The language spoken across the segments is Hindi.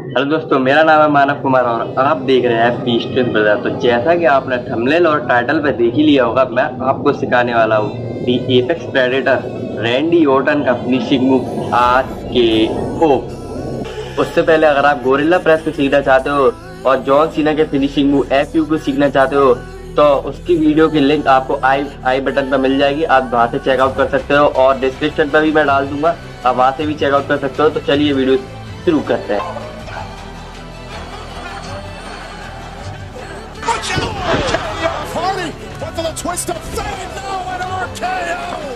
हेलो दोस्तों, मेरा नाम है मानव कुमार और आप देख रहे हैं बीस्टेड ब्रदर। तो जैसा कि आपने थंबनेल और टाइटल पे देख ही लिया होगा, मैं आपको सिखाने वाला हूँ the apex predator Randy Orton का फिनिशिंग मूव आरकेओ। उससे पहले अगर आप गोरिल्ला प्रेस को सीखना चाहते हो और जॉन सीना के फिनिशिंग मूव एफयू को सीखना चाहते हो तो उसकी वीडियो की लिंक आपको आई बटन पर मिल जाएगी। आप वहां से चेकआउट कर सकते हो और डिस्क्रिप्शन पर भी मैं डाल दूंगा, आप वहां से भी चेकआउट कर सकते हो। तो चलिए वीडियो शुरू करते हैं। Twist of fate, no, an RKO!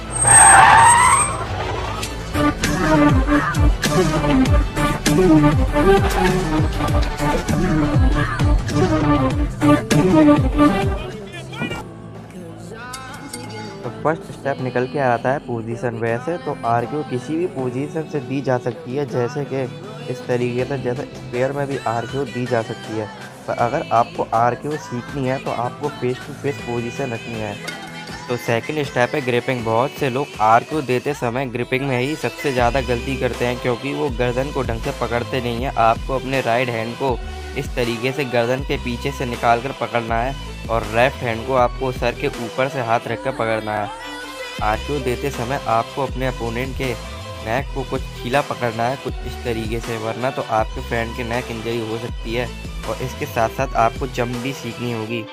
तो फर्स्ट स्टेप निकल के आता है पोजीशन। वैसे तो आरक्यू किसी भी पोजीशन से दी जा सकती है, जैसे कि इस तरीके से, जैसे स्पेयर में भी आरक्यू दी जा सकती है। पर अगर आपको आरक्यू सीखनी है तो आपको फेस टू फेस पोजीशन रखनी है। तो सेकंड स्टेप है ग्रिपिंग। बहुत से लोग आरक्यू देते समय ग्रिपिंग में ही सबसे ज़्यादा गलती करते हैं, क्योंकि वो गर्दन को ढंग से पकड़ते नहीं हैं। आपको अपने राइट हैंड को इस तरीके से गर्दन के पीछे से निकाल कर पकड़ना है और लेफ्ट हैंड को आपको सर के ऊपर से हाथ रखकर पकड़ना है। आरक्यू देते समय आपको अपने अपोनेंट के नेक को कुछ खीला पकड़ना है, कुछ इस तरीके से, वरना तो आपके फ्रेंड के नेक इंजरी हो सकती है। और इसके साथ साथ आपको जंप भी सीखनी होगी।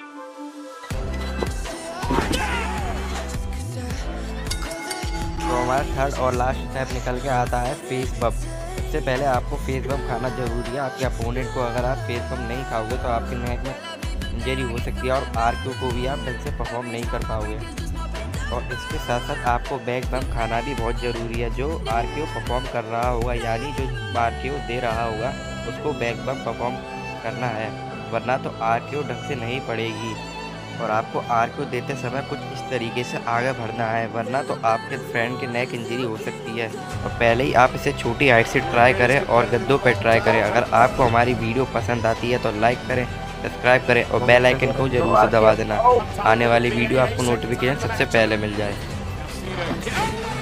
तो हमारा थर्ड और लास्ट स्टेप निकल के आता है फेस बम। सबसे पहले आपको फेस बम खाना जरूरी है। आपके अपोनेंट को अगर आप फेस बम नहीं खाओगे तो आपके नेक में इंजरी हो सकती है और आरक्यू को भी आप ढंग से परफॉर्म नहीं कर पाओगे। और इसके साथ साथ आपको बैक बम खाना भी बहुत ज़रूरी है। जो आरक्यू परफॉर्म कर रहा होगा, यानी जो आरक्यू दे रहा होगा, उसको बैक बम परफॉर्म करना है, वरना तो आरक्यू ढंग से नहीं पड़ेगी। और आपको आरक्यू देते समय कुछ इस तरीके से आगे बढ़ना है, वरना तो आपके फ्रेंड के नेक इंजरी हो सकती है। और पहले ही आप इसे छोटी हाइट से ट्राई करें और गद्दों पर ट्राई करें। अगर आपको हमारी वीडियो पसंद आती है तो लाइक करें, सब्सक्राइब करें और बेल आइकन को जरूर से दबा देना, आने वाली वीडियो आपको नोटिफिकेशन सबसे पहले मिल जाए।